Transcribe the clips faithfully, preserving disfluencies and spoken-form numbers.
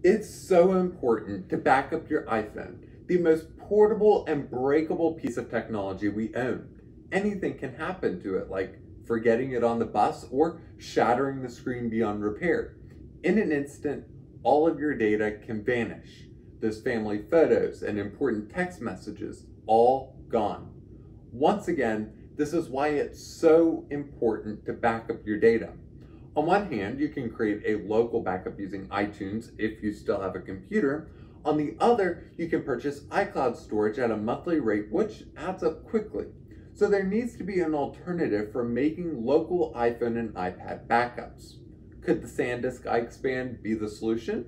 It's so important to back up your iPhone, the most portable and breakable piece of technology we own. Anything can happen to it, like forgetting it on the bus or shattering the screen beyond repair. In an instant, all of your data can vanish. Those family photos and important text messages, all gone. Once again, this is why it's so important to back up your data. On one hand, you can create a local backup using iTunes if you still have a computer. On the other, you can purchase iCloud storage at a monthly rate, which adds up quickly. So there needs to be an alternative for making local iPhone and iPad backups. Could the SanDisk iXpand be the solution?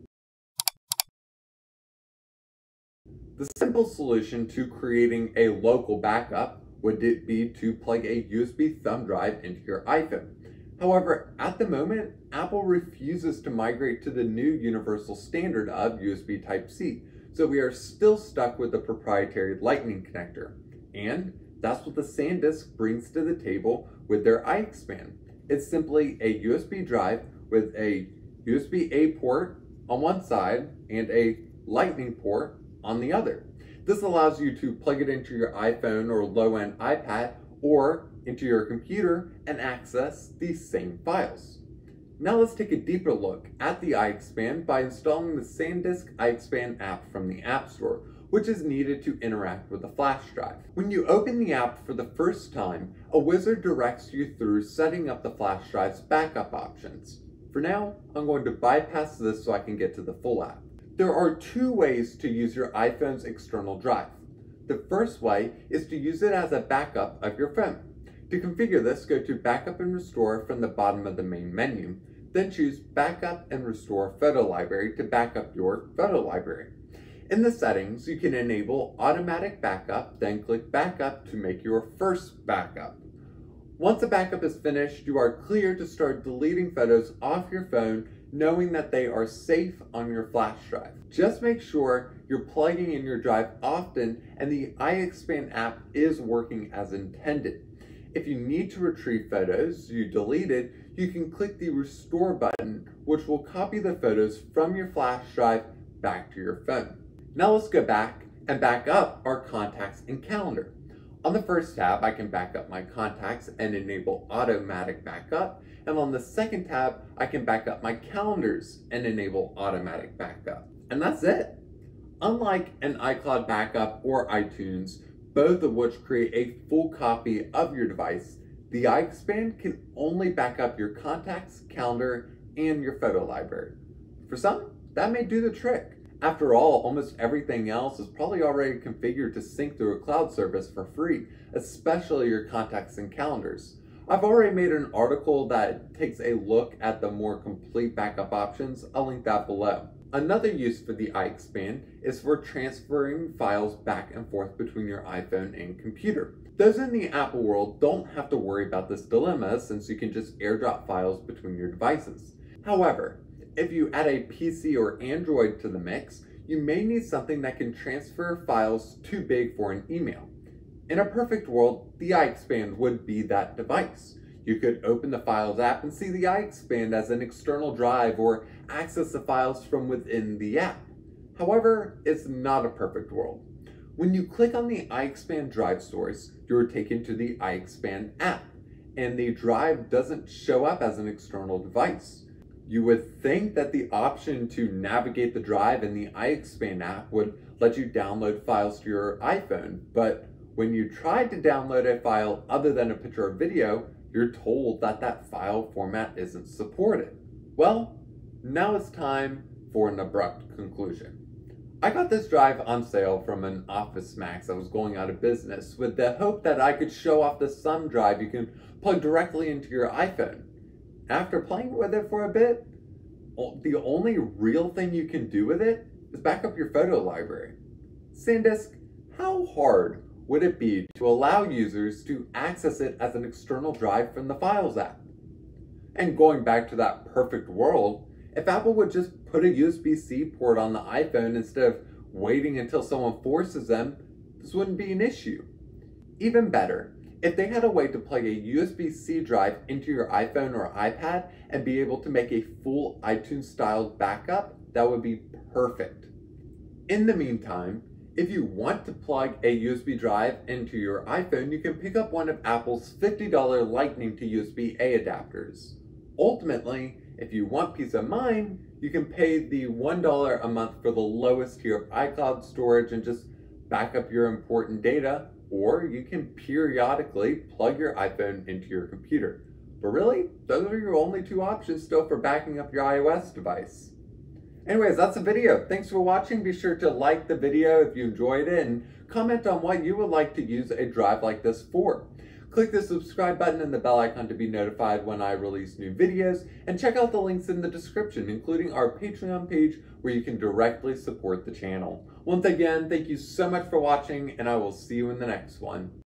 The simple solution to creating a local backup would be to plug a U S B thumb drive into your iPhone. However, at the moment, Apple refuses to migrate to the new universal standard of U S B Type C, so we are still stuck with the proprietary Lightning connector. And that's what the SanDisk brings to the table with their iXpand. It's simply a U S B drive with a U S B A port on one side and a Lightning port on the other. This allows you to plug it into your iPhone or low-end iPad or into your computer and access these same files. Now let's take a deeper look at the iXpand by installing the SanDisk iXpand app from the App Store, which is needed to interact with the flash drive. When you open the app for the first time, a wizard directs you through setting up the flash drive's backup options. For now, I'm going to bypass this so I can get to the full app. There are two ways to use your iPhone's external drive. The first way is to use it as a backup of your phone. To configure this, go to Backup and Restore from the bottom of the main menu, then choose Backup and Restore Photo Library to back up your photo library. In the settings, you can enable automatic backup, then click Backup to make your first backup. Once a backup is finished, you are clear to start deleting photos off your phone, knowing that they are safe on your flash drive. Just make sure you're plugging in your drive often and the iXpand app is working as intended. If you need to retrieve photos you deleted, you can click the Restore button, which will copy the photos from your flash drive back to your phone. Now let's go back and back up our contacts and calendar. On the first tab, I can back up my contacts and enable automatic backup. And on the second tab, I can back up my calendars and enable automatic backup. And that's it. Unlike an iCloud backup or iTunes, both of which create a full copy of your device, the iXpand can only back up your contacts, calendar, and your photo library. For some, that may do the trick. After all, almost everything else is probably already configured to sync through a cloud service for free, especially your contacts and calendars. I've already made an article that takes a look at the more complete backup options. I'll link that below. Another use for the iXpand is for transferring files back and forth between your iPhone and computer. Those in the Apple world don't have to worry about this dilemma since you can just airdrop files between your devices. However, if you add a P C or Android to the mix, you may need something that can transfer files too big for an email. In a perfect world, the iXpand would be that device. You could open the Files app and see the iXpand as an external drive or access the files from within the app. However, it's not a perfect world. When you click on the iXpand drive source, you're taken to the iXpand app, and the drive doesn't show up as an external device. You would think that the option to navigate the drive in the iXpand app would let you download files to your iPhone, but when you try to download a file other than a picture or video, you're told that that file format isn't supported. Well, now it's time for an abrupt conclusion. I got this drive on sale from an Office Max that was going out of business with the hope that I could show off this thumb drive you can plug directly into your iPhone. After playing with it for a bit, the only real thing you can do with it is back up your photo library. SanDisk, how hard would it be to allow users to access it as an external drive from the Files app? And going back to that perfect world, if Apple would just put a U S B C port on the iPhone instead of waiting until someone forces them, this wouldn't be an issue. Even better, if they had a way to plug a U S B C drive into your iPhone or iPad and be able to make a full iTunes-style backup, that would be perfect. In the meantime, if you want to plug a U S B drive into your iPhone, you can pick up one of Apple's fifty dollar Lightning to U S B A adapters. Ultimately, if you want peace of mind, you can pay the one dollar a month for the lowest tier of iCloud storage and just back up your important data, or you can periodically plug your iPhone into your computer. But really, those are your only two options still for backing up your iOS device. Anyways, that's the video. Thanks for watching. Be sure to like the video if you enjoyed it and comment on what you would like to use a drive like this for. Click the subscribe button and the bell icon to be notified when I release new videos, and check out the links in the description, including our Patreon page where you can directly support the channel. Once again, thank you so much for watching, and I will see you in the next one.